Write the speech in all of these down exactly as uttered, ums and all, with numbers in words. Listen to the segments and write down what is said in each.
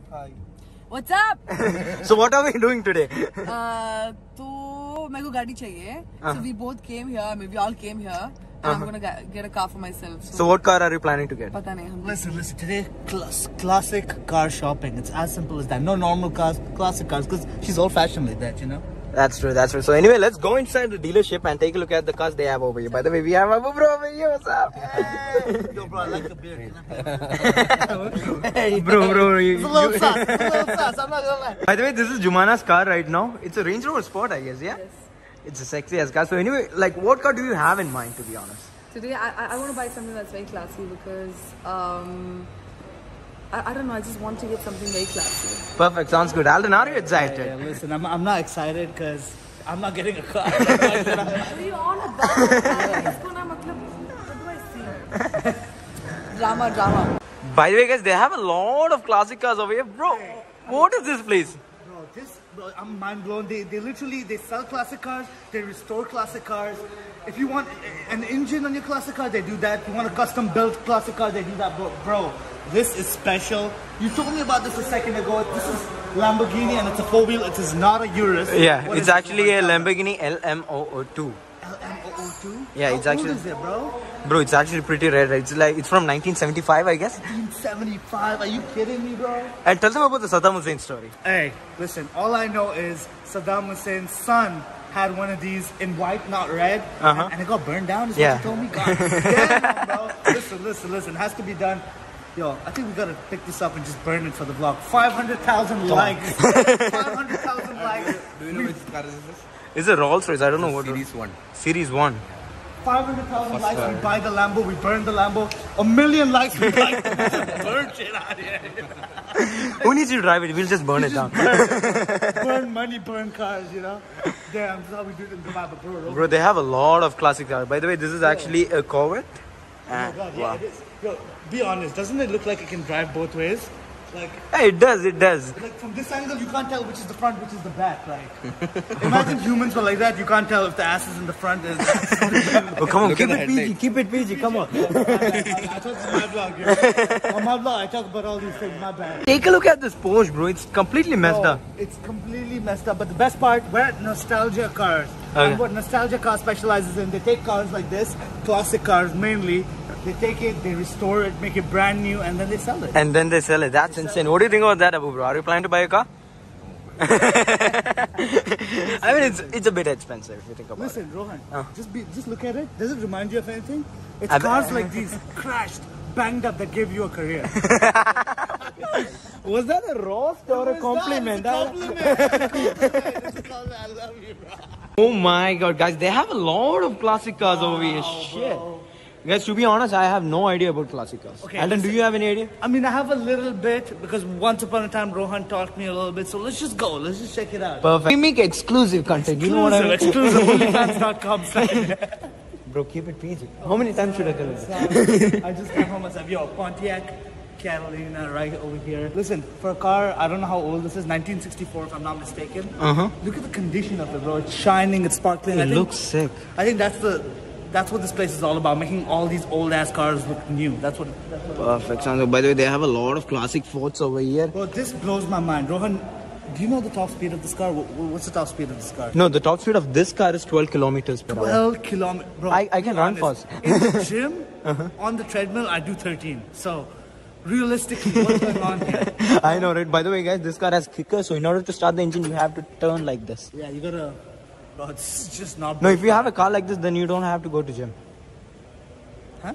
Hi. What's up? So what are we doing today? uh, तो मेरे को गाड़ी चाहिए. So we both came here. Maybe we all came here. And I'm gonna get, get a car for myself. So, So what car are you planning to get? पता नहीं हम. Listen, listen. Today, class, classic car shopping. It's as simple as that. No normal cars, classic cars. Because she's old-fashioned like that, you know. That's true, that's true. So anyway, let's go inside the dealership and take a look at the cars they have over here. By the way, we have Abu bro over here. What's up? Hey. Yo, bro, I like the beard. Hey, bro, bro. You, It's a little sus. It's a little sus. I'm not gonna lie. By the way, this is Jumana's car right now. It's a Range Rover Sport, I guess, yeah? Yes. It's a sexy ass car. So anyway, like, what car do you have in mind, to be honest? Today I I, I want to buy something that's very classy because um I, I don't know. I just want to get something very classy. Perfect, sounds good. Alden, are you excited? Yeah, yeah, listen, I'm, I'm not excited because I'm not getting a car. What are you on about? Isko na matlab, what do I see? Drama, drama. By the way, guys, they have a lot of classic cars over here. Bro, what is this place? Bro, this, bro, I'm mind blown. They, they literally, they sell classic cars, they restore classic cars. If you want an engine on your classic car, they do that. If you want a custom built classic car, they do that. Bro, bro, this is special. You told me about this a second ago. This is Lamborghini and it's a four wheel. It is not a Urus. Yeah, What it's is actually it? a Lamborghini L M O O two. L M O O two? Yeah, How it's actually- old is it, bro? Bro, it's actually pretty rare. It's like, it's from nineteen seventy-five, I guess. nineteen seventy-five. Are you kidding me, bro? And tell them about the Saddam Hussein story. Hey, listen, all I know is Saddam Hussein's son had one of these in white, not red, Uh-huh. and, and it got burned down, is Yeah. what you told me? God damn, bro. Listen, listen, listen, has to be done. Yo, I think we gotta pick this up and just burn it for the vlog. five hundred thousand likes. five hundred thousand likes. Do you know which car is this? It's a Rolls Royce. I don't know what. Series one. Series one. five hundred thousand likes, we car. buy the Lambo, we burn the Lambo. A million likes, we like burn shit out here. Who needs to drive it? We'll just burn it down. Burn money, burn cars, you know? Damn, this is how we do it in Dubai, but bro, Bro, they have a lot of classic cars. By the way, this is actually a Corvette. oh my God, yeah, it is. Yo, be honest, doesn't it look like it can drive both ways? Like, Hey, it does, it does. like from this angle, you can't tell which is the front, which is the back. Like, imagine humans were like that. You can't tell if the ass is in the front. Is Oh, come on, Look keep at it the P G, headlights. keep it P G, come on. I thought this is my vlog. You know? On my vlog, I talk about all these things. My bad. Take a look at this Porsche, bro. It's completely messed Oh, up. it's completely messed up. But the best part, we're at Nostalgia Cars. Okay. And what Nostalgia Cars specializes in, they take cars like this, classic cars mainly. They take it, they restore it, make it brand new, and then they sell it. And then they sell it. That's insane. What do you think about that, Abu bro? Are you planning to buy a car? I mean, it's it's a bit expensive if you think about Listen, Rohan, Oh. just be, just look at it. Does it remind you of anything? It's I bet- cars like these, crashed, banged up, that give you a career. it. Was that a roast or a compliment? It's a compliment. It's a compliment. It's a compliment. I love you, bro. Oh my god, guys, they have a lot of classic cars over here. Shit. Guys, to be honest, I have no idea about classic cars. Okay, Alden, do listen. you have any idea? I mean, I have a little bit because once upon a time Rohan taught me a little bit. So let's just go. Let's just check it out. Perfect. We make exclusive content. You know what I mean? Exclusive. OnlyFans dot com. Bro, keep it P G. How many times should I tell you this? I just came home and said, yo, Pontiac Catalina right over here. Listen, for a car, I don't know how old this is, nineteen sixty-four if I'm not mistaken. Uh-huh. Look at the condition of it, bro. It's shining, it's sparkling. I It think, looks sick. I think that's the that's what this place is all about, making all these old ass cars look new. That's what. That's what Perfect. So, by the way, they have a lot of classic Fords over here. Bro, this blows my mind. Rohan, do you know the top speed of this car? Wh- wh- What's the top speed of this car? No, the top speed of this car is twelve kilometers per hour. twelve kilometers. Bro, I- I can be run honest, fast. In the gym, on the treadmill, I do thirteen. So, realistically, what's going on here? I know, right? By the way, guys, this car has kicker, so in order to start the engine, you have to turn like this. Yeah, you gotta. Bro, it's just not. No, if you have a car like this, then you don't have to go to gym. Huh?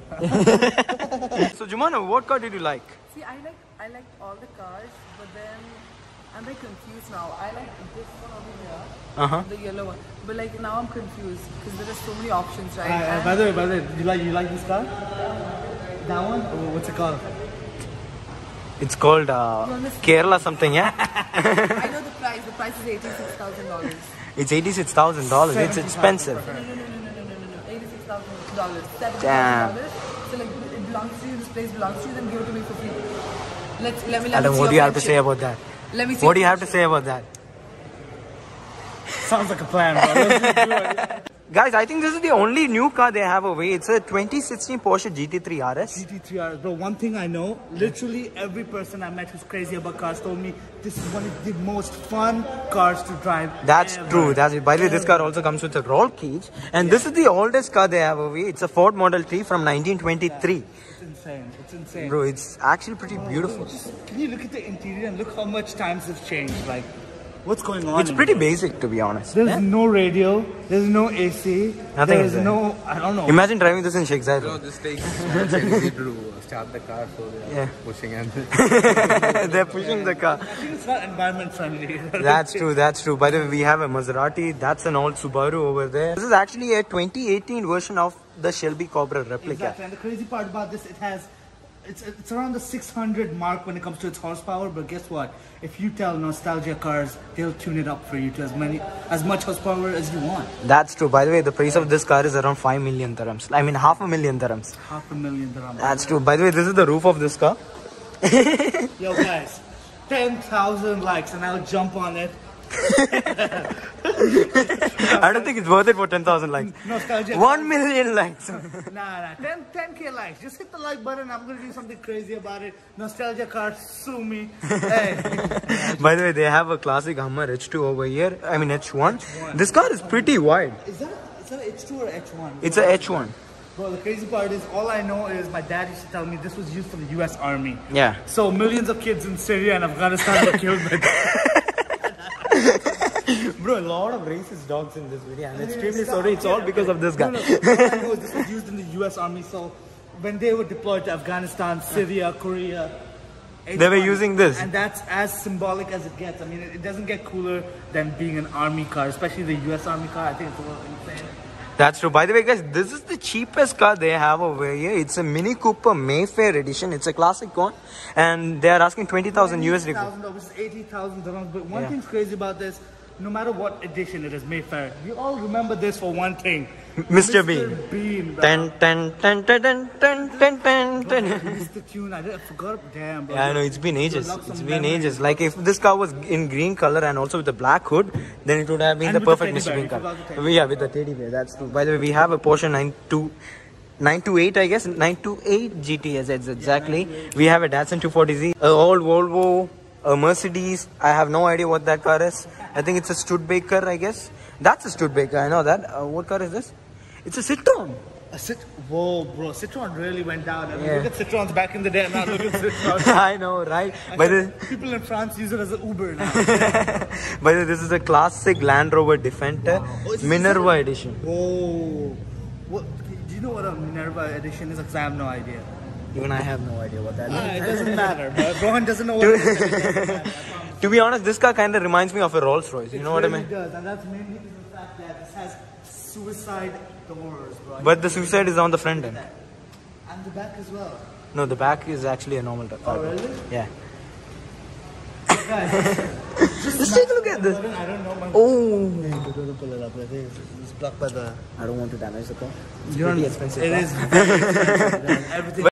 So, Jumana, what car did you like? See, I like I liked all the cars, but then I'm very confused now. I like this one over here, Uh-huh. the yellow one. But like now I'm confused because there are so many options, right? Uh, uh, And- by the way, by the way, you like you like this car? That one? Or what's it called? It's called uh, Kerala something, yeah? I know the price. The price is eighty-six thousand dollars. It's eighty-six thousand dollars. It's expensive. No, no, no, no, no, no, no, no. Eighty-six thousand dollars. Seventy Damn. thousand dollars. So like it belongs to you. This place belongs to you. Then give it to me for free. Let's let me. Let me Adam, see what your do you have to friendship. say about that? Let me see. What do you have to say about that? Sounds like a plan, bro. Let's just do it. Guys, I think this is the only new car they have over here. It's a twenty sixteen Porsche G T three R S. G T three R S, bro. One thing I know, literally every person I met who's crazy about cars told me this is one of the most fun cars to drive. That's ever. true. That's it. By the way, this car also comes with a roll cage, and yeah. this is the oldest car they have over here. It's a Ford Model T from nineteen twenty-three. It's insane. It's insane, bro. It's actually pretty oh, beautiful. Bro, just, can you look at the interior and look how much times have changed? Like, what's going on? It's pretty here? basic, to be honest. There's yeah? no radio. There's no A C. Nothing There's is there. no. I don't know. Imagine driving this in Sheikh Zayed. No, this takes easy to start the car, so they are yeah. pushing and they're pushing the car. I think it's not environment friendly. That's true. That's true. By the way, we have a Maserati. That's an old Subaru over there. This is actually a twenty eighteen version of the Shelby Cobra replica. Exactly. And the crazy part about this, it has. It's, it's around the six hundred mark when it comes to its horsepower, but guess what? If you tell Nostalgia Cars, they'll tune it up for you to as many, as much horsepower as you want. That's true. By the way, the price of this car is around five million dirhams. I mean, half a million dirhams. Half a million dirhams. That's true. By the way, this is the roof of this car. Yo, guys, ten thousand likes and I'll jump on it. I don't think it's worth it for ten thousand likes. Nostalgia. One million likes. Nah, nah, ten, ten K likes. Just hit the like button. I'm gonna do something crazy about it. Nostalgia Cars, sue me. Hey. By the way, they have a classic Hummer H two over here. I mean H one. H one. This car is pretty wide. Is that a, is that a H two or H one? It's a H one. Bro, the crazy part is, all I know is my dad used to tell me this was used for the U S Army. Yeah. So millions of kids in Syria and Afghanistan were killed by Bro, a lot of racist dogs in this video. I'm extremely sorry. It's all because of this guy. No, no. All I know is this was used in the U S Army. So when they were deployed to Afghanistan, Syria, Korea, they were using this. And that's as symbolic as it gets. I mean, it, it doesn't get cooler than being an army car, especially the U S Army car. I think it's a little insane. That's true. By the way, guys, this is the cheapest car they have over here. It's a Mini Cooper Mayfair edition. It's a classic one. And they are asking twenty thousand U S D. twenty thousand dollars, eighty thousand dirhams. But one yeah. thing's crazy about this, no matter what edition it is, Mayfair, we all remember this for one thing. Mister Bean. Bean, bro. Ten, ten, ten, ten, ten, ten, ten, ten, ten. It's the tune. I, did, I forgot. Damn, bro. Yeah, I know. It's been ages. It's been ages. Like, if this car was in green color and also with a black hood, then it would have been and the perfect perfect Mister Bean car. Yeah, with the teddy bear. That's true. By the way, we have a Porsche nine two eight, I guess. nine two eight G T S, exactly. Yeah, we have a Datsun two forty Z. An old Volvo. A Mercedes. I have no idea what that car is. I think it's a Studebaker, I guess. That's a Studebaker. I know that. Uh, what car is this? It's a Citroen. A Cit Whoa, bro. Citroen really went down. I mean, yeah. look at Citroens back in the day. Now look at Citroen. I know, right? By the people in France use it as an Uber now. By the way, this is a classic Land Rover Defender oh, Minerva a... edition. Whoa. What? Do you know what a Minerva edition is? Because I have no idea. Even I have no idea what that ah, is. It doesn't matter, but Rohan doesn't know what it is. To be honest, this car kind of reminds me of a Rolls Royce. You it know really what I mean? It does, and that's mainly because of the fact that this has suicide doors, bro. But the suicide is on the front end. And the back as well. No, the back is actually a normal car. Oh, really? Yeah. Guys, just, just take a look at this. I don't know. My oh. pull it up. I think it's blocked by the. I don't want to damage the car. It's You're pretty expensive. It car. is very expensive. Everything.